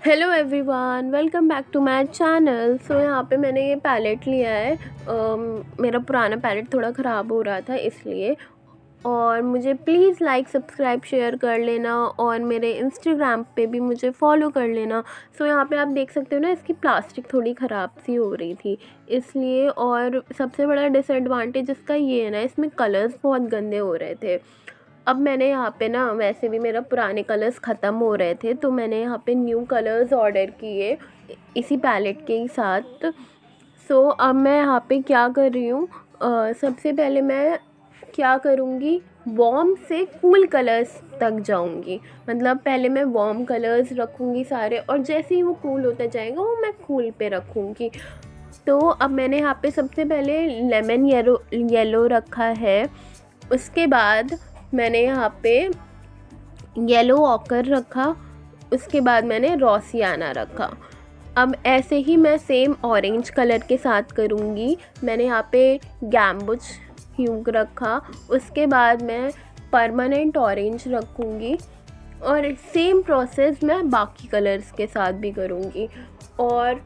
Hello everyone, welcome back to my channel. So यहाँ पे मैंने ये पैलेट लिया है। मेरा पुराना पैलेट थोड़ा ख़राब हो रहा था इसलिए। और मुझे प्लीज़ लाइक सब्सक्राइब शेयर कर लेना और मेरे इंस्टाग्राम पे भी मुझे फॉलो कर लेना। सो यहाँ पे आप देख सकते हो ना, इसकी प्लास्टिक थोड़ी ख़राब सी हो रही थी इसलिए। और सबसे बड़ा डिसएडवांटेज इसका ये है ना, इसमें कलर्स बहुत गंदे हो रहे थे। अब मैंने यहाँ पे ना, वैसे भी मेरा पुराने कलर्स ख़त्म हो रहे थे तो मैंने यहाँ पे न्यू कलर्स ऑर्डर किए इसी पैलेट के ही साथ। सो अब मैं यहाँ पे क्या कर रही हूँ, सबसे पहले मैं क्या करूँगी, वार्म से कूल कलर्स तक जाऊँगी। मतलब पहले मैं वार्म कलर्स रखूँगी सारे, और जैसे ही वो कूल होता जाएगा वो मैं कूल पे रखूँगी। तो अब मैंने यहाँ पे सबसे पहले लेमन येलो रखा है। उसके बाद मैंने यहाँ पे येलो ऑकर रखा। उसके बाद मैंने रोसियाना रखा। अब ऐसे ही मैं सेम ऑरेंज कलर के साथ करूँगी। मैंने यहाँ पे गैम्बुज ह्यूग रखा। उसके बाद मैं परमानेंट ऑरेंज रखूँगी और सेम प्रोसेस मैं बाकी कलर्स के साथ भी करूँगी। और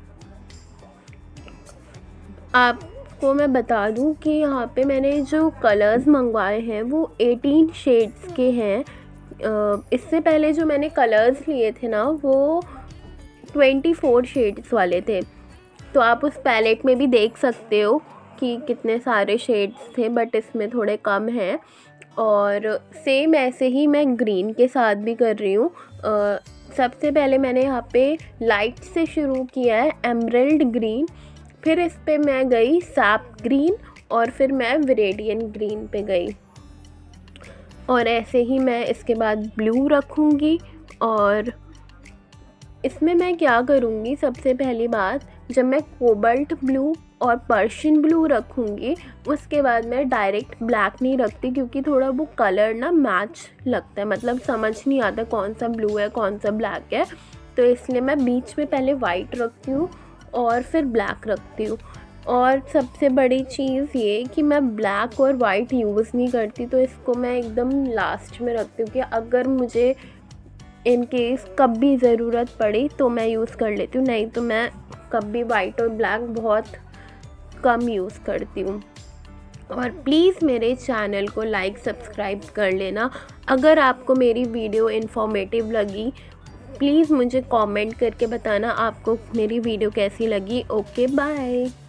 आपको मैं बता दूं कि यहाँ पे मैंने जो कलर्स मंगवाए हैं वो 18 शेड्स के हैं। इससे पहले जो मैंने कलर्स लिए थे ना, वो 24 शेड्स वाले थे। तो आप उस पैलेट में भी देख सकते हो कि कितने सारे शेड्स थे, बट इसमें थोड़े कम हैं। और सेम ऐसे ही मैं ग्रीन के साथ भी कर रही हूँ। सबसे पहले मैंने यहाँ पे लाइट से शुरू किया है, एमरल्ड ग्रीन, फिर इस पे मैं गई सैप ग्रीन, और फिर मैं विरेडियन ग्रीन पे गई। और ऐसे ही मैं इसके बाद ब्लू रखूँगी। और इसमें मैं क्या करूँगी, सबसे पहली बात, जब मैं कोबाल्ट ब्लू और पर्शियन ब्लू रखूँगी, उसके बाद मैं डायरेक्ट ब्लैक नहीं रखती, क्योंकि थोड़ा वो कलर ना मैच लगता है, मतलब समझ नहीं आता कौन सा ब्लू है कौन सा ब्लैक है। तो इसलिए मैं बीच में पहले वाइट रखती हूँ और फिर ब्लैक रखती हूँ। और सबसे बड़ी चीज़ ये कि मैं ब्लैक और वाइट यूज़ नहीं करती, तो इसको मैं एकदम लास्ट में रखती हूँ कि अगर मुझे इन केस कभी ज़रूरत पड़ी तो मैं यूज़ कर लेती हूँ, नहीं तो मैं कभी वाइट और ब्लैक बहुत कम यूज़ करती हूँ। और प्लीज़ मेरे चैनल को लाइक सब्सक्राइब कर लेना। अगर आपको मेरी वीडियो इन्फॉर्मेटिव लगी, प्लीज़ मुझे कमेंट करके बताना आपको मेरी वीडियो कैसी लगी। Okay, bye.